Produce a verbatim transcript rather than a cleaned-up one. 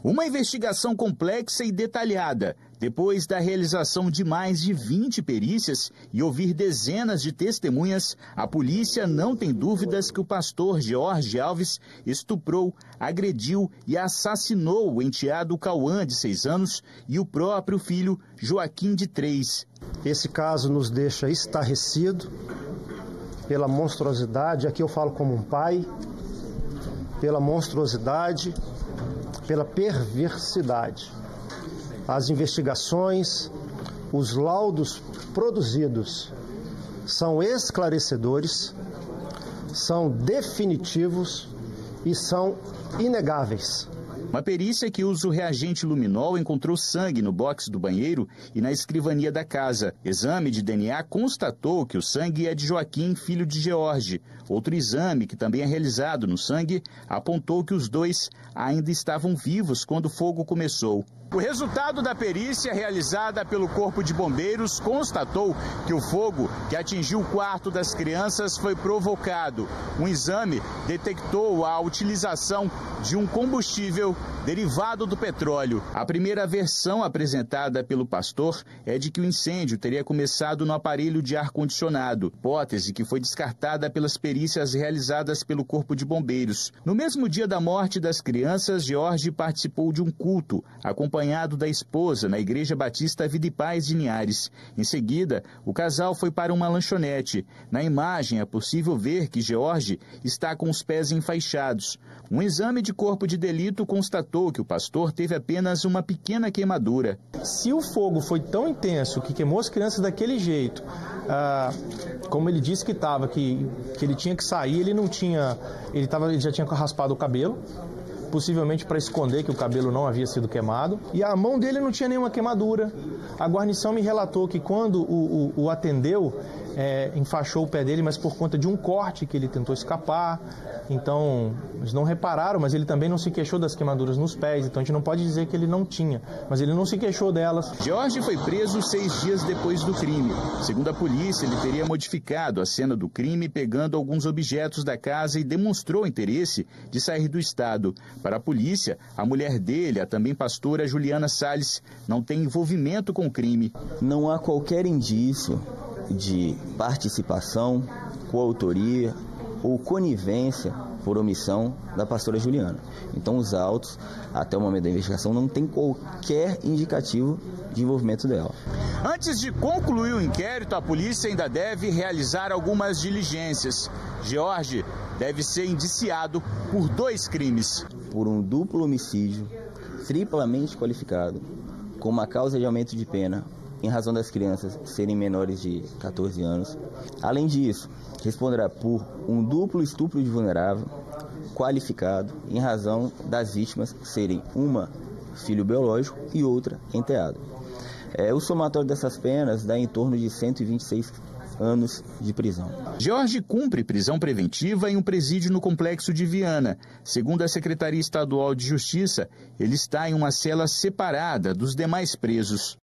Uma investigação complexa e detalhada. Depois da realização de mais de vinte perícias e ouvir dezenas de testemunhas, a polícia não tem dúvidas que o pastor George Alves estuprou, agrediu e assassinou o enteado Cauã, de seis anos, e o próprio filho Joaquim, de três. Esse caso nos deixa estarrecido pela monstruosidade, aqui eu falo como um pai, pela monstruosidade, pela perversidade. As investigações, os laudos produzidos são esclarecedores, são definitivos e são inegáveis. Uma perícia que usa o reagente luminol encontrou sangue no box do banheiro e na escrivania da casa. Exame de D N A constatou que o sangue é de Joaquim, filho de George. Outro exame, que também é realizado no sangue, apontou que os dois ainda estavam vivos quando o fogo começou. O resultado da perícia realizada pelo Corpo de Bombeiros constatou que o fogo que atingiu o quarto das crianças foi provocado. Um exame detectou a utilização de um combustível derivado do petróleo. A primeira versão apresentada pelo pastor é de que o incêndio teria começado no aparelho de ar-condicionado, hipótese que foi descartada pelas perícias realizadas pelo Corpo de Bombeiros. No mesmo dia da morte das crianças, George participou de um culto, acompanhado da esposa, na Igreja Batista Vida e Paz de Linhares. Em seguida, o casal foi para uma lanchonete. Na imagem é possível ver que George está com os pés enfaixados. Um exame de corpo de delito constatou que o pastor teve apenas uma pequena queimadura. Se o fogo foi tão intenso que queimou as crianças daquele jeito, ah, como ele disse que estava, que, que ele tinha que sair, ele não tinha, ele, tava, ele já tinha raspado o cabelo, possivelmente para esconder que o cabelo não havia sido queimado, e a mão dele não tinha nenhuma queimadura. A guarnição me relatou que quando o, o, o atendeu, é, enfaixou o pé dele, mas por conta de um corte que ele tentou escapar. Então, eles não repararam, mas ele também não se queixou das queimaduras nos pés, então a gente não pode dizer que ele não tinha, mas ele não se queixou delas. George foi preso seis dias depois do crime. Segundo a polícia, ele teria modificado a cena do crime pegando alguns objetos da casa e demonstrou interesse de sair do estado. Para a polícia, a mulher dele, a também pastora Juliana Salles, não tem envolvimento com o crime. Não há qualquer indício de participação, coautoria ou conivência por omissão da pastora Juliana. Então os autos, até o momento da investigação, não tem qualquer indicativo de envolvimento dela. Antes de concluir o inquérito, a polícia ainda deve realizar algumas diligências. George deve ser indiciado por dois crimes. Por um duplo homicídio, triplamente qualificado, com uma causa de aumento de pena, em razão das crianças serem menores de quatorze anos. Além disso, responderá por um duplo estupro de vulnerável, qualificado, em razão das vítimas serem uma filho biológico e outra enteado. É, o somatório dessas penas dá em torno de cento e vinte e seis anos de prisão. George cumpre prisão preventiva em um presídio no Complexo de Viana. Segundo a Secretaria Estadual de Justiça, ele está em uma cela separada dos demais presos.